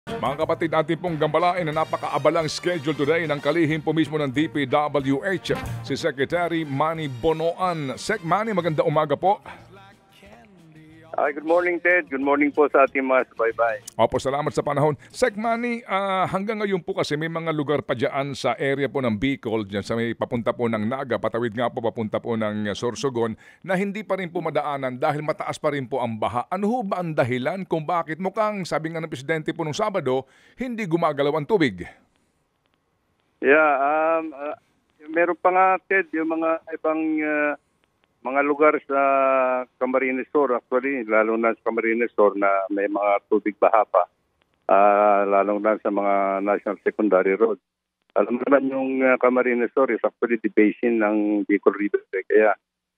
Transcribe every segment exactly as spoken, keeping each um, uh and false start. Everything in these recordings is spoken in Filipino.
Mga kapatid, ating pong gambalain na napakaabalang schedule today ng kalihim po mismo ng D P W H, si Secretary Manny Bonoan. Sec Manny, maganda umaga po. Hi, good morning, Ted. Good morning po sa ating mga subaybay. Opo, salamat sa panahon. Sec Manny, ah, hanggang ngayon po kasi may mga lugar pa dyan sa area po ng Bicol, dyan sa may papunta po ng Naga, patawid nga po papunta po ng Sorsogon, na hindi pa rin po madaanan dahil mataas pa rin po ang baha. Ano ho ba ang dahilan kung bakit mukhang, sabi nga ng Presidente po nung Sabado, hindi gumagalaw ang tubig? Yeah, um, uh, meron pa nga, Ted, yung mga ibang uh, mga lugar sa Camarines Sur, actually, lalo na sa Camarines Sur na may mga tubig baha pa, uh, lalo na sa mga national secondary roads. Alam mo naman yung uh, Camarines Sur is actually the basin ng Bicol River. Kaya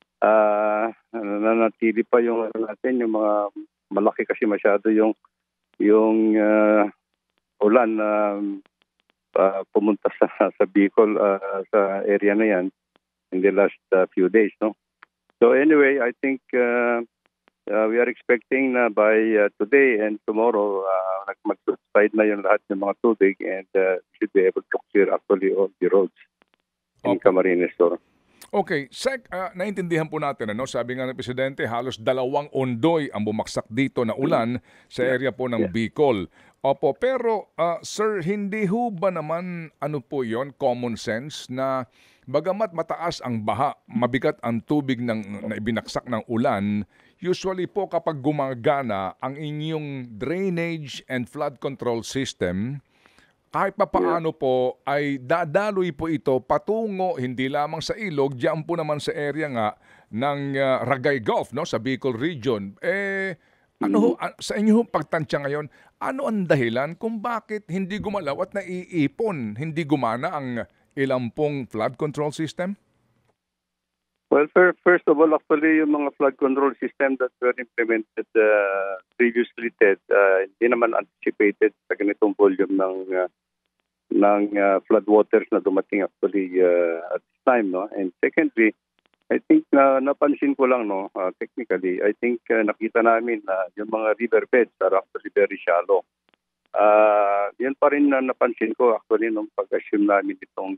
uh, nanatili pa yung ano natin, yung mga malaki kasi masyado yung yung uh, ulan na uh, uh, pumunta sa, sa Bicol, uh, sa area na yan in the last uh, few days, no? So anyway, I think uh, uh, we are expecting na by uh, today and tomorrow, uh, mag-subside na yung lahat ng mga tubig and uh, should be able to clear actually all the roads in Okay. Camarines Sur. Okay, Sec, uh, naintindihan po natin, ano? Sabi nga ng Presidente, halos dalawang ondoy ang bumaksak dito na ulan sa area po ng Yeah. Bicol. Opo, pero uh, sir, hindi ho ba naman ano po yon common sense na bagamat mataas ang baha, mabigat ang tubig ng, na ibinaksak ng ulan, usually po kapag gumagana ang inyong drainage and flood control system, kahit pa paano po ay dadaloy po ito patungo hindi lamang sa ilog, diyan po naman sa area nga ng uh, Ragay Gulf, no, sa Bicol region. Eh ano ho, a- sa inyo ho pagtansya ngayon, ano ang dahilan kung bakit hindi gumalaw at naiipon, hindi gumana ang ilang pong flood control system? Well, fir- first of all, actually, yung mga flood control system that were implemented uh, previously, Ted, uh, hindi naman anticipated sa ganitong volume ng uh, ng uh, flood waters na dumating actually uh, at this time, no? And secondly, I think na napansin ko lang, no, uh, technically, I think uh, nakita namin na yung mga riverbeds are actually very shallow. Uh, yan pa rin na napansin ko actually nung pag-assume namin itong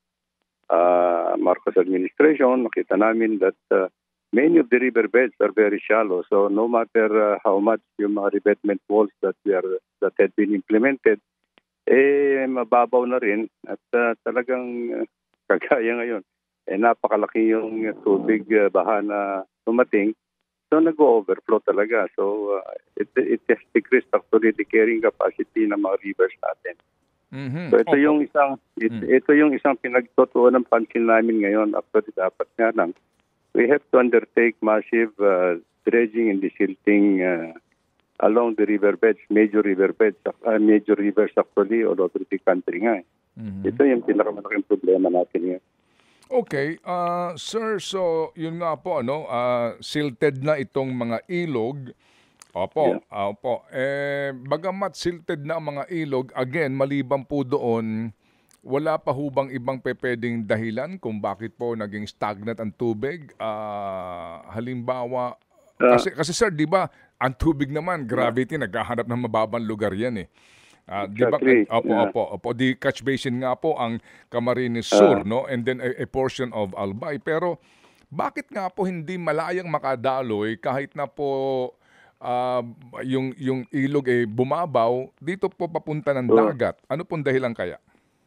uh, Marcos administration. Nakita namin that uh, many of the riverbeds are very shallow. So no matter uh, how much yung mga revetment walls that we are that had been implemented, eh mababaw na rin at uh, talagang uh, kagaya ngayon. Eh napakalaki yung tubig uh, baha na tumating. So nag-overflow talaga. So uh, it, it has decreased actually the carrying capacity ng mga rivers natin. Mhm. So ito Opo. yung isang it, Mm. ito yung isang pinagtutuunan ng pansin namin ngayon. Actually dapat nga lang we have to undertake massive uh, dredging and desilting uh, along the riverbeds, major riverbeds, uh, major rivers actually all over the country nga. eh. Mhm. Ito yung pinakamalaking problema natin ngayon. Okay, ah, sir, so yun nga po, ano, ah, silted na itong mga ilog. Opo, Yeah. ah, opo. Eh, bagamat silted na ang mga ilog, again, maliban po doon, wala pa hubang ibang pepeding dahilan kung bakit po naging stagnant ang tubig? Ah, halimbawa, Uh, kasi, kasi sir, di ba, ang tubig naman, gravity, naghahanap ng mababang lugar yan eh. Ah, di ba, exactly. opo, Yeah. opo, opo, di catch basin nga po ang Camarines Uh, Sur, no? And then a, a portion of Albay. Pero bakit nga po hindi malayang makadaloy kahit na po ah, yung yung ilog eh bumabaw dito po papunta ng oh. dagat? Ano pong dahilan kaya?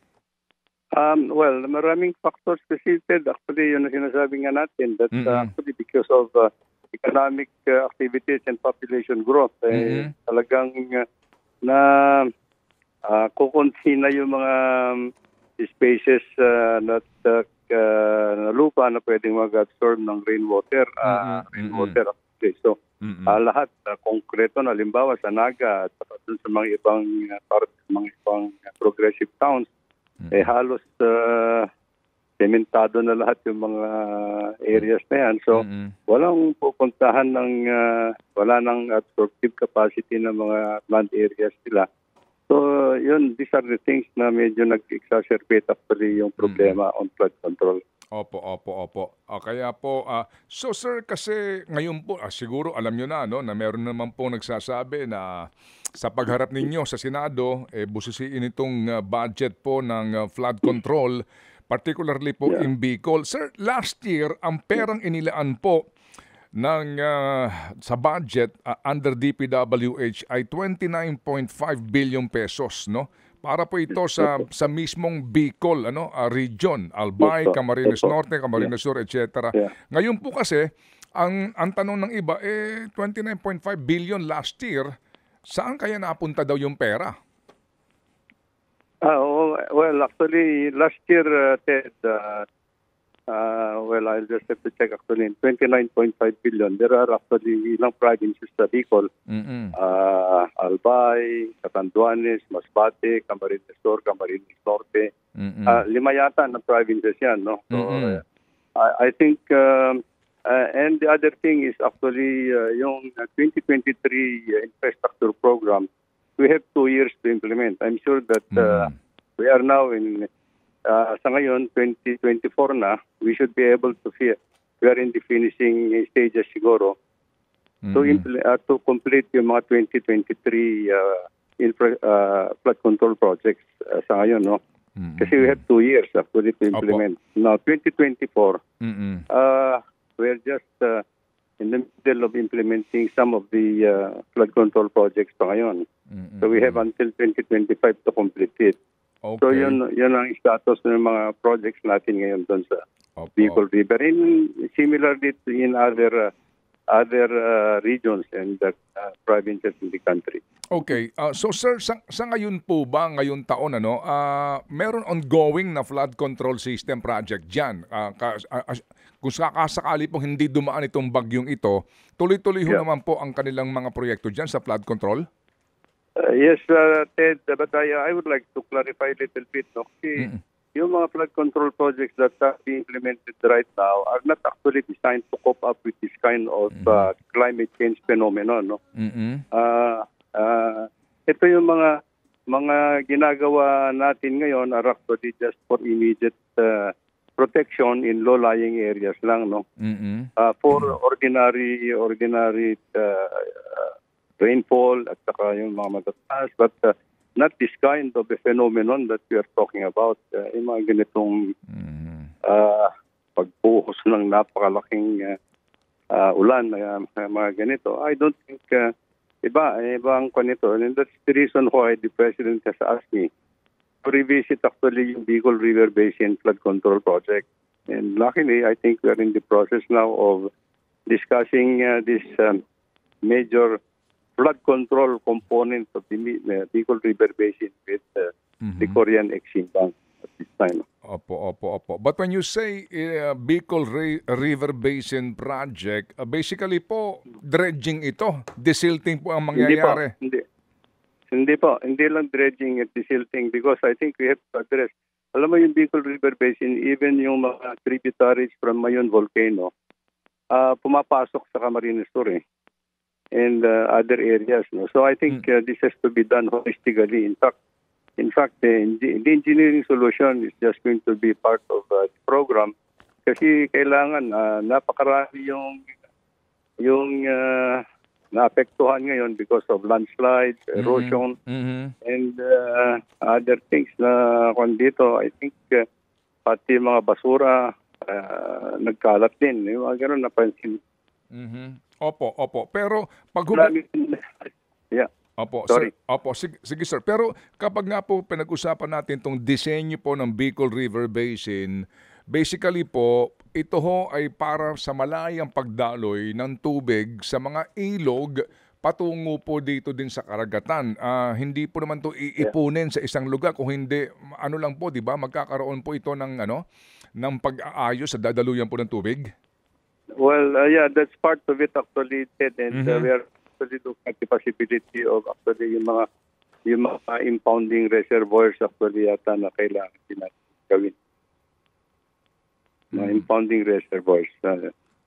Um, well, maraming factors kasi Ted, actually yun ang sinasabi nga natin that uh, Mm-mm. actually because of uh, economic uh, activities and population growth, eh, Mhm. talagang uh, na uh, kukunti na yung mga um, spaces uh, na uh, uh, na lupa na pwedeng mag-absorb ng rainwater. Uh, Mm-mm. rainwater actually. So, Mm-mm. uh, lahat uh, konkreto na halimbawa sa Naga at saka dun sa mga ibang uh, part, mga ibang uh, progressive towns, eh halos uh, sementado na lahat yung mga areas na yan. So, Mm-mm. walang pupuntahan ng, uh, wala nang absorptive capacity ng mga land areas nila. So, yun, these are the things na medyo nag-exacerbate actually yung problema on flood control. Opo, opo, opo. Ah, kaya po, ah, so sir, kasi ngayon po, ah, siguro alam nyo na, no, na meron naman po nagsasabi na sa pagharap ninyo sa Senado, eh, busisiin itong ah, budget po ng ah, flood control, particularly po Yeah. in Bicol. Sir, last year, ang perang inilaan po ng ah, sa budget ah, under D P W H ay twenty-nine point five billion pesos, no? Para po ito sa sa mismong Bicol ano ah, region, Albay, Opo, Camarines opo. Norte, Camarines Sur, et cetera. Yeah. Ngayon po kasi ang ang tanong ng iba eh twenty-nine point five billion last year, saan kaya napunta daw yung pera? Ah, oo. Well, actually, last year, uh, Ted, uh, uh, well, I'll just have to check actually, in twenty-nine point five billion, there are actually ilang provinces sa Bicol, Mm. uh, Albay, Catanduanes, Masbate, Camarines Sur, Camarines Norte. Mm. Ah, lima yata na provinces yan, no? So, Mm-mm. uh, I, I think, um, uh, and the other thing is actually uh, yung uh, twenty twenty-three infrastructure program, we have two years to implement. I'm sure that uh, Mm. we are now in, uh, sa ngayon, twenty twenty-four na, we should be able to see, we are in the finishing stages siguro, to, Mm. impl- uh, to complete yung mga twenty twenty-three uh, infra, uh, flood control projects uh, sa ngayon, no? Mm. Kasi we have two years actually to implement. Now, twenty twenty-four, Mm. uh, we're just uh, in the middle of implementing some of the uh, flood control projects pa ngayon. Mm. So we have until twenty twenty-five to complete it. Okay. So yun, yun ang status ng mga projects natin ngayon doon sa Opo. Bicol River. In, similarly to in other uh, other uh, regions and uh, uh, provinces in the country. Okay. Ah, so sir, sa, sa ngayon po ba, ngayong taon, ano, ah, meron ongoing na flood control system project dyan? Ah, ka- ah, ah, kung sakasakali pong hindi dumaan itong bagyong ito, tuloy-tuloy ho Yeah. naman po ang kanilang mga proyekto dyan sa flood control? Uh, yes, uh, Ted, but I, I would like to clarify a little bit. No? Kasi Mm. yung mga flood control projects that are being implemented right now are not actually designed to cope up with this kind of uh, climate change phenomenon. No? Mm-mm. Uh, uh, ito yung mga mga ginagawa natin ngayon are actually just for immediate uh, protection in low-lying areas lang. No? Mm-mm. Uh, for ordinary ordinary uh, uh, rainfall at saka yung mga matataas, but uh, not this kind of a phenomenon that we are talking about. Uh, yung mga ganitong Mm-mm. uh, pagbuhos ng napakalaking uh, uh, ulan, uh, mga ganito. I don't think uh, iba, iba ang kanito. And that's the reason why the President has asked me to revisit actually yung Bicol River Basin Flood Control Project. And luckily, I think we are in the process now of discussing uh, this um, major flood control component of the uh, Bicol River Basin with uh, the Mhm. Korean Exim Bank at this time. Opo, opo, opo. But when you say uh, Bicol Ri- River Basin Project, uh, basically po, dredging ito. Desilting po ang Hindi po, mangyayari. hindi. Hindi po, hindi lang dredging at desilting because I think we have to address. Alam mo yung Bicol River Basin, even yung mga tributaries from Mayon Volcano, uh, pumapasok sa Camarines Sur eh, and uh, other areas. No? So I think uh, this has to be done holistically. In fact, in fact, the, the engineering solution is just going to be part of uh, the program kasi kailangan uh, napakarami yung yung uh, naapektuhan ngayon because of landslides, erosion, Mhm. and uh, other things na kung dito, I think uh, pati mga basura uh, nagkalat din. Yung mga ganun napansin. Mhm. Opo, opo. Pero pag hubo- Marami- Yeah. Opo, Sorry. sir. Opo, sige, sige sir. Pero kapag nga po pinag-usapan natin tong disenyo po ng Bicol River Basin, basically po, ito ho ay para sa malayang pagdaloy ng tubig sa mga ilog patungo po dito din sa karagatan. Ah, hindi po naman to iipunin sa isang lugar kung hindi ano lang po, 'di ba? Magkakaroon po ito ng ano, ng pag-aayos sa dadaluyan po ng tubig. Well, uh, yeah, that's part of it actually, Ted, and uh, Mhm. we are actually looking at the possibility of actually yung mga yung mga impounding reservoirs actually yata na kailangan din natin gawin. Mga Mhm. impounding reservoirs. Uh,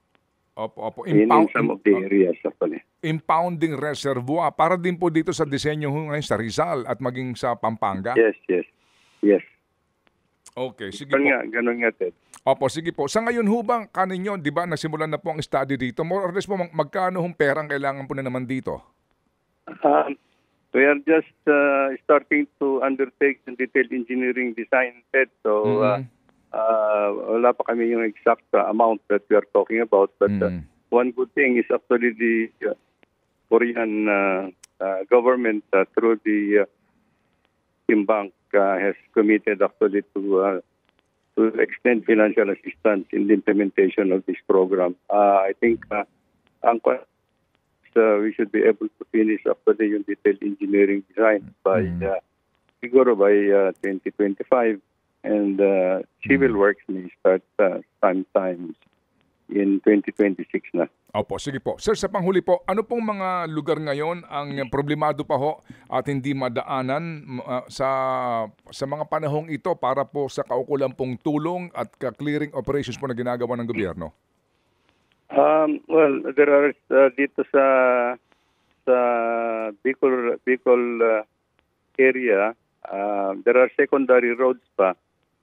Opo, opo. in, in Impound, some im- of the ah, areas actually. impounding reservoir. Para din po dito sa disenyo ho ngayon sa Rizal at maging sa Pampanga. Yes, yes, yes. Okay, sige Ganun po. nga, ganun nga, Ted. Opo, sige po. Sa ngayon ho bang kaninyo, di ba, nasimulan na po ang study dito? More or less po, mag- magkano hong perang kailangan po na naman dito? Um, we are just uh, starting to undertake the detailed engineering design, Ted. So, uh, Mhm. uh, wala pa kami yung exact uh, amount that we are talking about. But uh, Mm. one good thing is actually the uh, Korean uh, uh, government uh, through the uh, Kim Bank uh, has committed actually to uh, to extend financial assistance in the implementation of this program. Uh, I think uh, ang kwa- uh, we should be able to finish actually yung detailed engineering design by Mm. uh, siguro by uh, twenty twenty-five, and uh, civil works may start uh, sometimes in twenty twenty-six na. Opo, sige po. Sir, sa panghuli po, ano pong mga lugar ngayon ang problemado pa ho at hindi madaanan m- ah, sa sa mga panahong ito para po sa kaukulang pong tulong at ka-clearing operations po na ginagawa ng gobyerno? Um, well, there are uh, dito sa sa Bicol Bicol uh, area, uh, there are secondary roads pa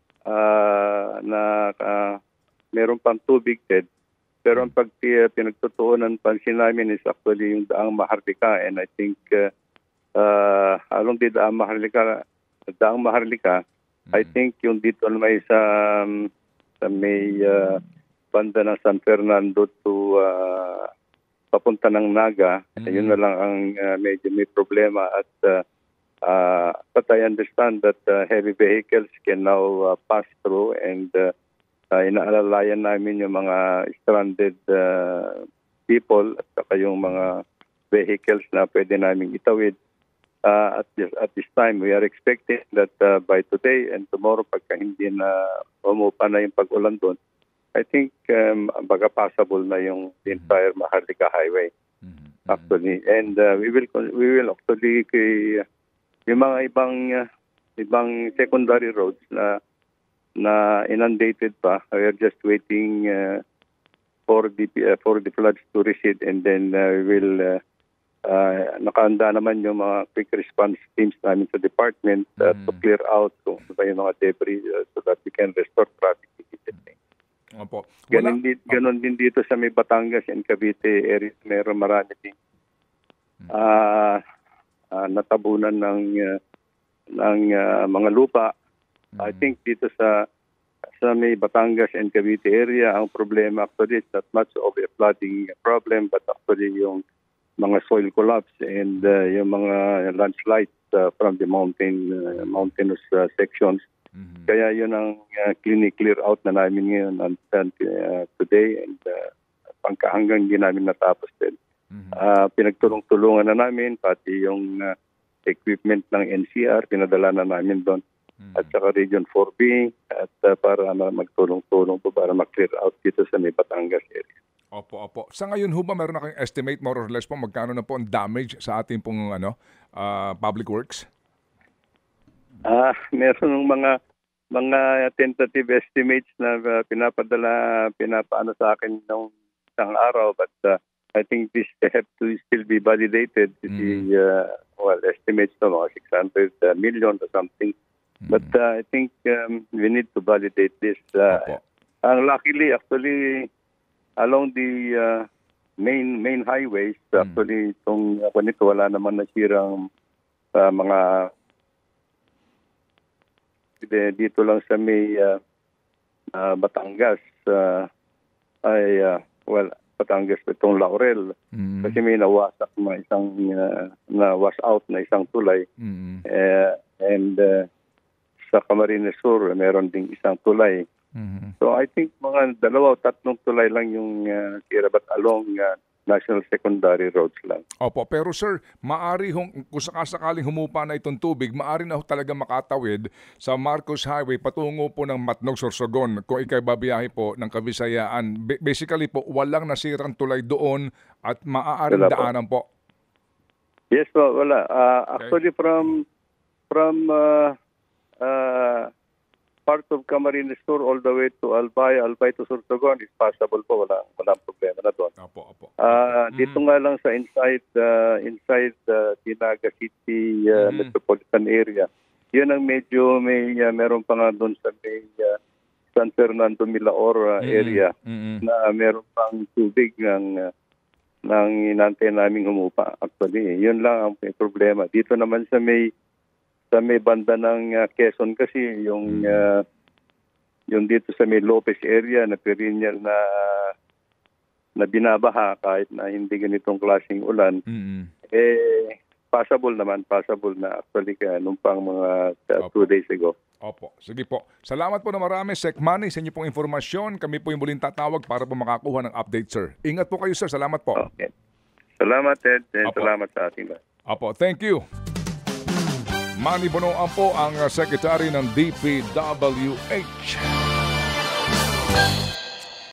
uh, na uh, meron pang tubig, Ted. Pero ang pag uh, pinagtutuunan pansin namin is actually yung Daang Maharlika, and I think uh, uh, along the Daang Maharlika, Daang Maharlika, I think yung dito may sa, um, sa may uh, banda ng San Fernando to uh, papunta ng Naga, Mhm. yun na lang ang uh, medyo may problema. At uh, uh, but I understand that uh, heavy vehicles can now uh, pass through, and uh, uh, inaalalayan namin yung mga stranded uh, people at saka yung mga vehicles na pwede namin itawid. Uh, at, this, at this time, we are expecting that uh, by today and tomorrow, pagka hindi na umupa na yung pag-ulan doon, I think um, baga passable na yung entire Maharlika Highway actually. And uh, we will we will actually kay, yung mga ibang uh, ibang secondary roads na na inundated pa. We are just waiting uh, for the uh, for the floods to recede, and then uh, we will uh, uh, nakaanda naman yung mga quick response teams namin sa department uh, to clear out kung ano ba yung mga debris uh, so that we can restore traffic immediately. Opo. Wala, Ganon din, ganon din dito sa may Batangas and Cavite area, meron marami din ah ah, natabunan ng uh, ng uh, mga lupa. I think dito sa sa may Batangas and Cavite area, ang problema actually is not much of a flooding problem, but actually yung mga soil collapse and uh, yung mga landslides uh, from the mountain uh, mountainous uh, sections. Mhm. Kaya yun ang uh, clear out na namin ngayon until uh, today, and uh, pangka hanggang hindi namin natapos din. Mhm. Uh, pinagtulong-tulungan na namin, pati yung uh, equipment ng N C R, pinadala na namin doon. Mhm. At saka Region four B, at uh, para na magtulong-tulong po para mag-clear out dito sa may Batangas area. Opo, opo. Sa ngayon ho ba meron na kayong estimate more or less po magkano na po ang damage sa ating pong ano, ah, public works? Ah, meron ng mga mga tentative estimates na uh, pinapadala, pinapaano sa akin nung isang araw, but uh, I think this have to still be validated. Mm. The uh, well, estimates to mga six hundred million or something. But uh, I think um, we need to validate this. Uh, Opo. ang luckily, actually, along the uh, main main highways, actually, itong uh, nito, wala naman nasirang uh, mga dito lang sa may uh, uh, Batangas uh, ay uh, well, Batangas itong Laurel, Mhm. kasi may nawasak na isang uh, na wash out na isang tulay. Mhm. Uh, and uh, sa Camarines Sur meron ding isang tulay. Mhm. So I think mga dalawa o tatlong tulay lang yung uh, sira, but along uh, national secondary roads lang. Opo, pero sir, maari hong, kung sakasakaling humupa na itong tubig, maari na ho talaga makatawid sa Marcos Highway patungo po ng Matnog, Sorsogon kung ikay babiyahe po ng Kabisayaan. Ba- basically po, walang nasirang tulay doon at maaaring Wala po. daanan po. Yes po, wala. Uh, actually from from uh, uh, part of Camarines Sur all the way to Albay, Albay to Sorsogon is passable po. Wala, walang problema na doon. Opo, opo. Ah, Mm. dito nga lang sa inside uh, inside uh, Dinaga City uh, Mhm. metropolitan area. 'Yun ang medyo may uh, meron pa nga doon sa may uh, San Fernando Milaor uh, Mm. area Mm. na meron pang tubig ng uh, ng inantay naming humupa. Actually, 'yun lang ang may problema. Dito naman sa may sa may banda ng uh, Quezon kasi yung uh, yung dito sa may Lopez area na perennial na na binabaha kahit na hindi ganitong klaseng ulan, Mm. eh, possible naman, possible na actually kaya nung pang mga uh, Opo. two days ago. Opo. Sige po. Salamat po na marami, Sec Manny, sa inyo pong informasyon. Kami po yung muling tatawag para po makakuha ng update, sir. Ingat po kayo, sir. Salamat po. Okay. Salamat, Ted, and Opo. salamat sa ating lahat. Opo, thank you. Manny Bonoan po ang uh, Secretary ng D P W H.